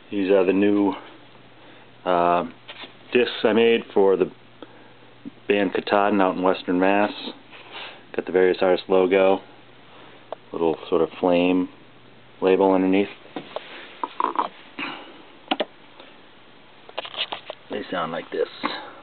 These are the new discs I made for the band Katahdin out in Western Mass. Got the various artist logo, little sort of flame label underneath. They sound like this.